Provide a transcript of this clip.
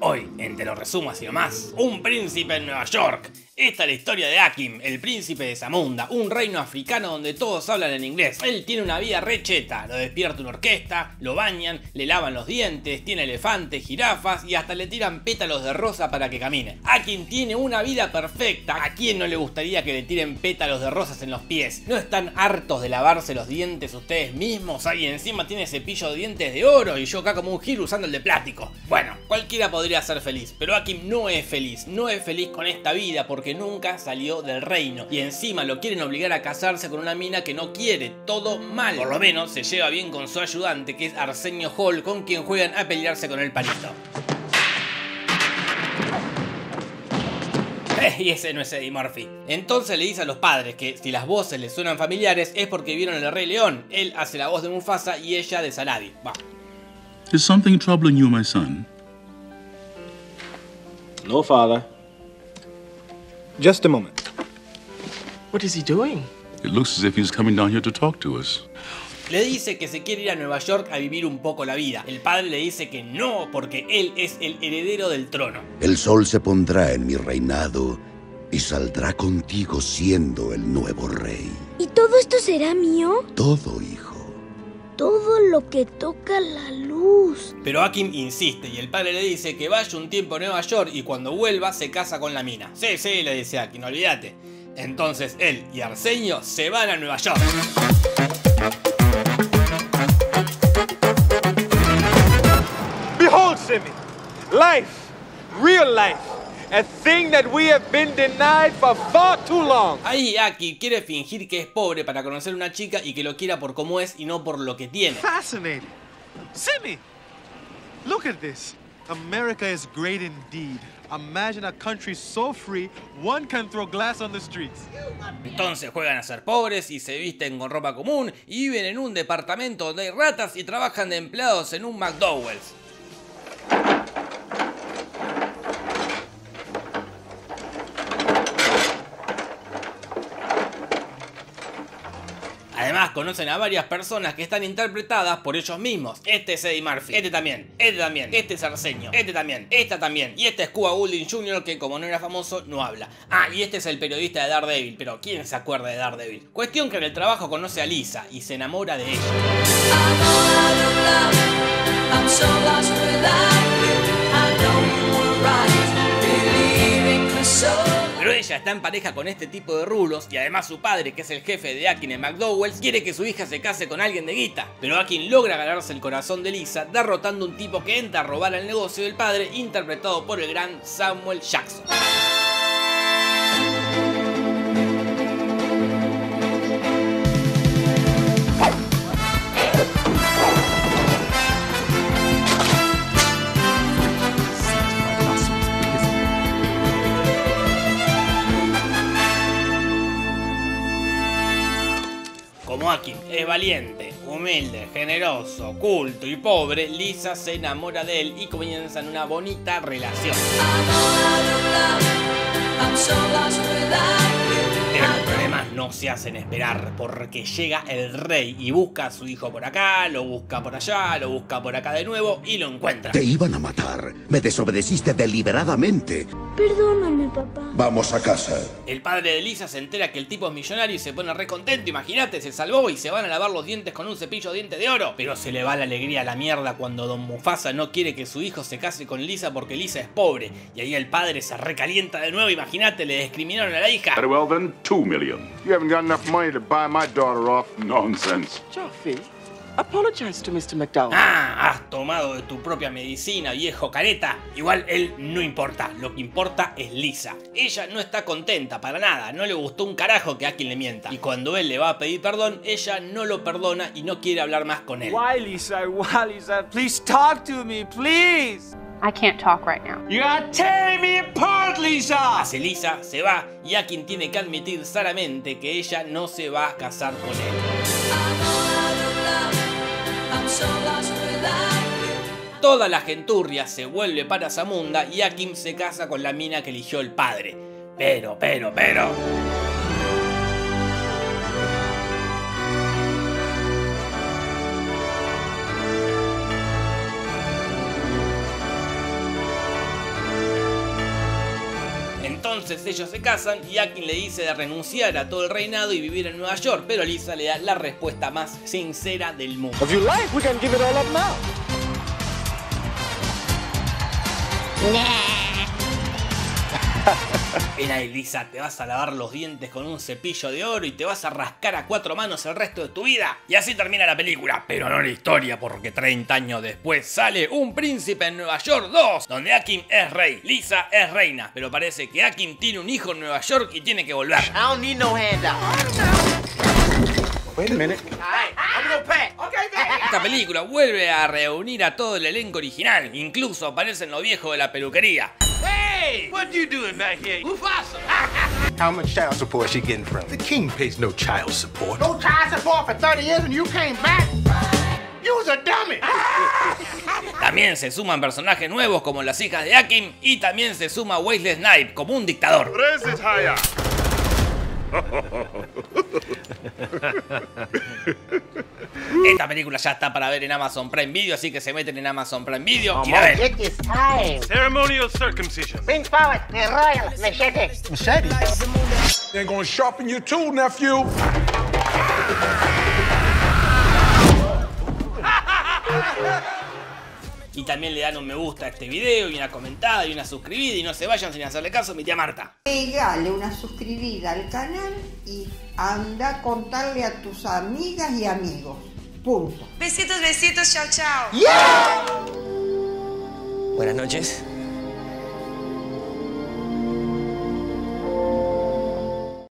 Hoy, en Te lo resumo así nomás, un príncipe en Nueva York. Esta es la historia de Akim, el príncipe de Zamunda, un reino africano donde todos hablan en inglés. Él tiene una vida re cheta, lo despierta una orquesta, lo bañan, le lavan los dientes, tiene elefantes, jirafas y hasta le tiran pétalos de rosa para que camine. Akim tiene una vida perfecta. ¿A quién no le gustaría que le tiren pétalos de rosas en los pies? ¿No están hartos de lavarse los dientes ustedes mismos? Y encima tiene cepillo de dientes de oro y yo acá como un gil usando el de plástico. Bueno, cualquiera podría ser feliz, pero Akim no es feliz con esta vida porque nunca salió del reino y encima lo quieren obligar a casarse con una mina que no quiere, todo mal. Por lo menos se lleva bien con su ayudante, que es Arsenio Hall, con quien juegan a pelearse con el palito. Y ese no es Eddie Murphy. Entonces le dice a los padres que si las voces les suenan familiares es porque vieron El Rey León. Él hace la voz de Mufasa y ella de Saladin. Va. Is something troubling you, my son? No, father. Just a moment. What is he doing? It looks as if he's coming down here to talk to us. Le dice que se quiere ir a Nueva York a vivir un poco la vida. El padre le dice que no, porque él es el heredero del trono. El sol se pondrá en mi reinado y saldrá contigo siendo el nuevo rey. ¿Y todo esto será mío? Todo, hijo. Todo lo que toca la luz. Pero Akim insiste y el padre le dice que vaya un tiempo a Nueva York y cuando vuelva se casa con la mina. Sí, le dice Akim, olvídate. Entonces él y Arsenio se van a Nueva York. Behold, Simi, life, real life, a thing that we have been denied for far too long. Ahí Akim quiere fingir que es pobre para conocer a una chica y que lo quiera por cómo es y no por lo que tiene. Fascinating. Simi, look at this. America is great indeed. Imagine a country so free, one can throw glass on the streets. Entonces juegan a ser pobres y se visten con ropa común y viven en un departamento donde hay ratas y trabajan de empleados en un McDonald's. Además conocen a varias personas que están interpretadas por ellos mismos. Este es Eddie Murphy, este también, este es Arsenio, este también, esta también. Y este es Cuba Gooding Jr. que como no era famoso no habla. Y este es el periodista de Daredevil, pero ¿quién se acuerda de Daredevil? Cuestión que en el trabajo conoce a Lisa y se enamora de ella. Pero ella está en pareja con este tipo de rulos y además su padre, que es el jefe de Akim en McDowell's, quiere que su hija se case con alguien de guita. Pero Akim logra ganarse el corazón de Lisa derrotando a un tipo que entra a robar el negocio del padre, interpretado por el gran Samuel Jackson. Como Akim es valiente, humilde, generoso, culto y pobre, Lisa se enamora de él y comienzan una bonita relación. Pero los problemas no se hacen esperar porque llega el rey y busca a su hijo por acá, lo busca por allá, lo busca por acá de nuevo y lo encuentra. Te iban a matar. Me desobedeciste deliberadamente. Perdóname, papá. Vamos a casa. El padre de Lisa se entera que el tipo es millonario y se pone re contento. Imagínate, se salvó y se van a lavar los dientes con un cepillo de dientes de oro. Pero se le va la alegría a la mierda cuando Don Mufasa no quiere que su hijo se case con Lisa porque Lisa es pobre. Y ahí el padre se recalienta de nuevo. Imagínate, le discriminaron a la hija. Very well then, 2 million. You haven't got enough money to buy my daughter off. Nonsense. Joffy, apologize to Mr. McDowell. Has tomado de tu propia medicina, viejo careta. Igual él no importa, lo que importa es Lisa. Ella no está contenta para nada, no le gustó un carajo que Akim le mienta. Y cuando él le va a pedir perdón, ella no lo perdona y no quiere hablar más con él. Why, Lisa? Why, Lisa? Please talk to me, please. I can't talk right now. You are tearing me apart, Lisa. Hace Lisa, se va y Akim tiene que admitir sanamente que ella no se va a casar con él. Toda la genturria se vuelve para Zamunda y Akim se casa con la mina que eligió el padre. Pero... Entonces ellos se casan y Akin le dice de renunciar a todo el reinado y vivir en Nueva York, pero Lisa le da la respuesta más sincera del mundo. If you like, we can give it all up now. Ven ahí, Lisa, te vas a lavar los dientes con un cepillo de oro y te vas a rascar a 4 manos el resto de tu vida. Y así termina la película, pero no la historia, porque 30 años después sale Un Príncipe en Nueva York 2, donde Akin es rey, Lisa es reina, pero parece que Akin tiene un hijo en Nueva York y tiene que volver. I don't need no handout. Wait a minute. All right, I'm gonna pay. Okay, baby. Esta película vuelve a reunir a todo el elenco original, incluso aparecen los viejos de la peluquería. Hey, what you doing back here? Mufasa. How much child support is she getting from? The king pays no child support. No child support for 30 years and you came back? You was a dummy. También se suman personajes nuevos como las hijas de Akin y también se suma Wesley Snipes como un dictador. Esta película ya está para ver en Amazon Prime Video, así que se meten en Amazon Prime Video y la ven. It is time. Ceremonial circumcision. Bring forward the royal machete. They're gonna sharpen your tool, nephew. Y también le dan un me gusta a este video y una comentada y una suscribida y no se vayan sin hacerle caso a mi tía Marta. Pégale una suscribida al canal y anda a contarle a tus amigas y amigos. Punto. Besitos, besitos, chao, chao. Yeah. Buenas noches.